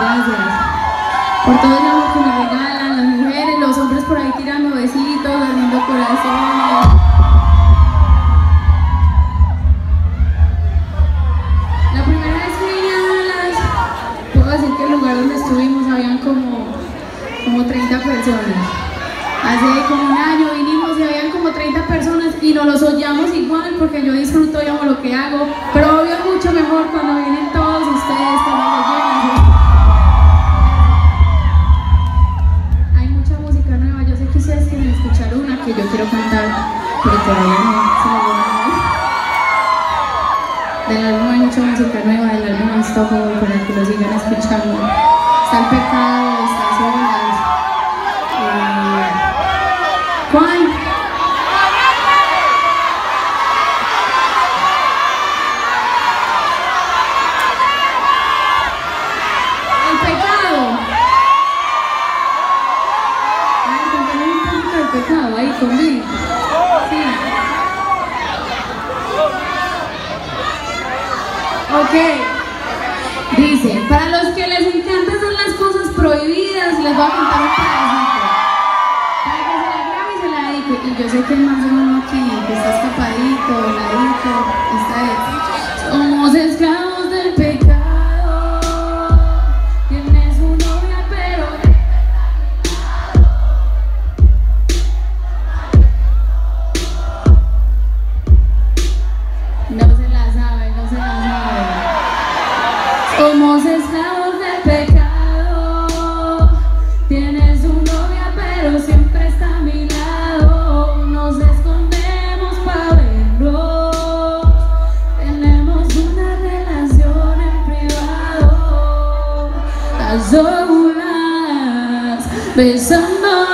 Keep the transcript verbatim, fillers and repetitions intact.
gracias. Por todo el amor que me regalan las mujeres, los hombres por ahí tirando besitos, haciendo corazones. La primera vez que vine a Dallas, puedo decir que el lugar donde estuvimos habían como, como treinta personas. Hace como un año vinimos y habían como treinta personas y nos los odiamos igual porque yo disfruto y amo lo que hago, pero obvio mucho mejor cuando vienen todos ustedes, cuando los llegan. Hay mucha música nueva, yo sé que ustedes quieren escuchar una que yo quiero cantar, pero todavía no se lo voy a dar. Del álbum hay mucha música nueva, del álbum Unstoppable, para que lo sigan escuchando. Está El Pecado, está Solas. Eh, ¿Cuál? El Pecado. Ay, contanos un poquito del Pecado ahí conmigo. Sí. Ok. Dice, para los que les encantan son las cosas prohibidas, les voy a contar un pedacito. Para que se la grabe y se la dedique. Y yo sé que el más uno aquí, que está escapadito, ladito, está ahí. Somos esclavos del pecado. Tienes su novia, pero no se la sabe, no se la sabe. Somos esclavos del pecado. Tienes su novia, pero siempre está a mi lado. Nos escondemos para vernos. Tenemos una relación en privado. A solas, besando.